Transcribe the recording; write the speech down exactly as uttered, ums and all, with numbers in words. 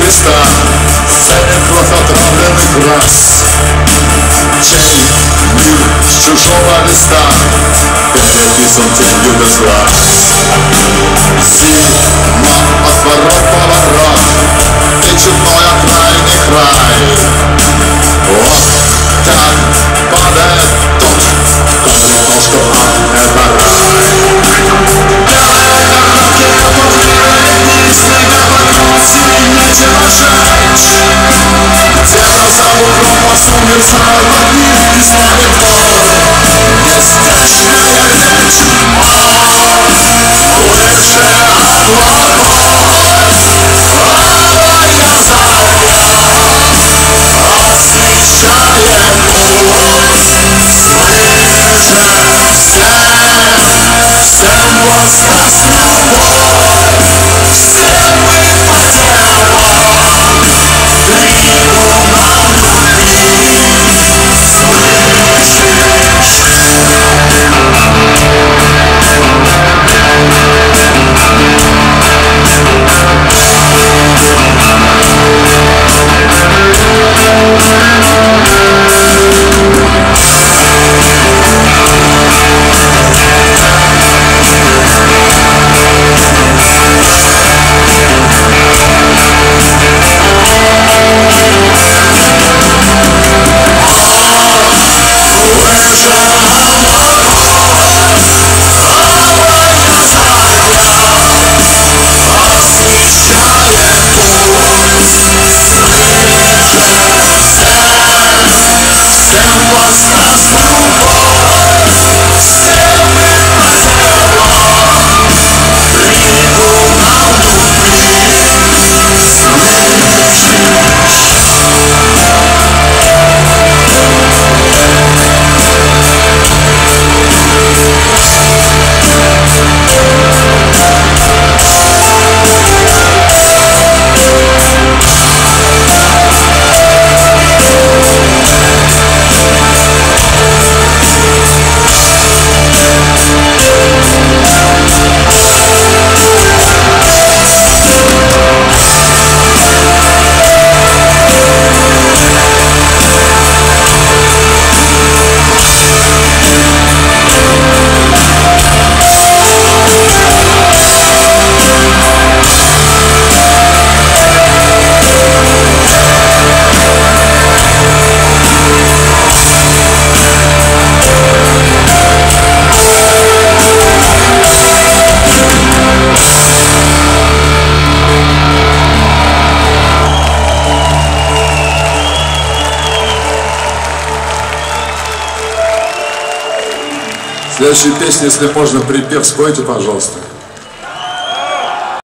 Христа, царит кровь отравленных рас. Чей мир с чужого листа переписан тенью без глаз. Зима от ворот поворот, и чудной окрайный край. Вот так падает тот, кто думал, что ад — это рай. Белые дороги обуглены, снега вокруг сильно держать. Где-то за углом посумится от них и славит Бог. Нестачная речь, о, выше облаков. Алая заря освещает путь. Слышит всем, всем возраст любовь. Все мы по делам трибунал любви. Слышишь? Следующая песня, если можно, припев спойте, пожалуйста.